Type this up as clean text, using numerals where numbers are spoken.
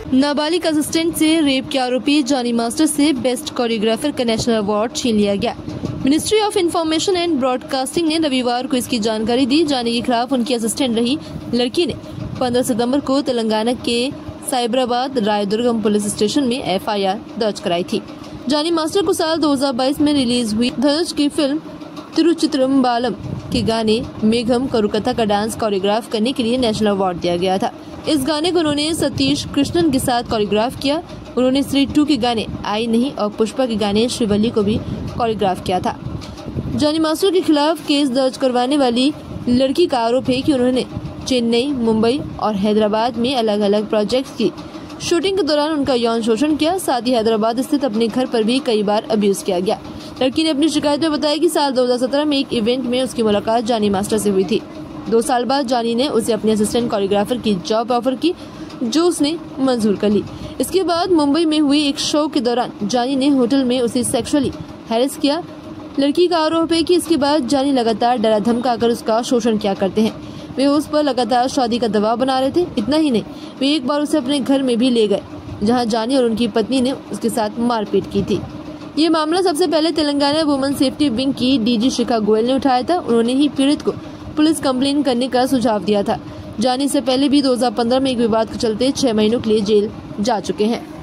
नाबालिग असिस्टेंट से रेप के आरोपी जानी मास्टर से बेस्ट कोरियोग्राफर का नेशनल अवार्ड छीन लिया गया। Ministry of information and broadcasting ने रविवार को इसकी जानकारी दी। जानी के खिलाफ उनकी असिस्टेंट रही लड़की ने 15 सितंबर को तेलंगाना के साइबराबाद रायदुर्गम पुलिस स्टेशन में एफआईआर दर्ज कराई थी। जानी मास्टर को साल 2022 में रिलीज हुई धनुष की फिल्म तिरुचित्रम्बालम के गाने मेघम करुकथा का डांस कोरियोग्राफ करने के लिए नेशनल अवार्ड दिया गया था। इस गाने को उन्होंने सतीश कृष्णन के साथ कोरियोग्राफ किया। उन्होंने स्त्री 2 के गाने आई नहीं और पुष्पा के गाने श्रीवल्ली को भी कोरियोग्राफ किया था। जानी मास्टर के खिलाफ केस दर्ज करवाने वाली लड़की का आरोप है कि उन्होंने चेन्नई, मुंबई और हैदराबाद में अलग अलग प्रोजेक्ट्स की शूटिंग के दौरान उनका यौन शोषण किया। साथ ही हैदराबाद स्थित अपने घर पर भी कई बार अब्यूज किया गया। लड़की ने अपनी शिकायत में बताया कि साल 2017 में एक इवेंट में उसकी मुलाकात जानी मास्टर से हुई थी। 2 साल बाद जानी ने उसे अपने असिस्टेंट कोरियोग्राफर की जॉब ऑफर की, जो उसने मंजूर कर ली। इसके बाद मुंबई में हुई एक शो के दौरान जानी ने होटल में उसे सेक्सुअली हैरेस किया। लड़की का आरोप है कि इसके बाद जानी लगातार डरा धमका कर उसका शोषण किया करते हैं। वे उस पर लगातार शादी का दबाव बना रहे थे। इतना ही नहीं, वे एक बार उसे अपने घर में भी ले गए, जहां जानी और उनकी पत्नी ने उसके साथ मारपीट की थी। ये मामला सबसे पहले तेलंगाना वुमेन सेफ्टी विंग की डीजी शिखा गोयल ने उठाया था। उन्होंने ही पीड़ित को पुलिस कंप्लेन करने का सुझाव दिया था। जानी से पहले भी 2015 में एक विवाद के चलते 6 महीनों के लिए जेल जा चुके हैं।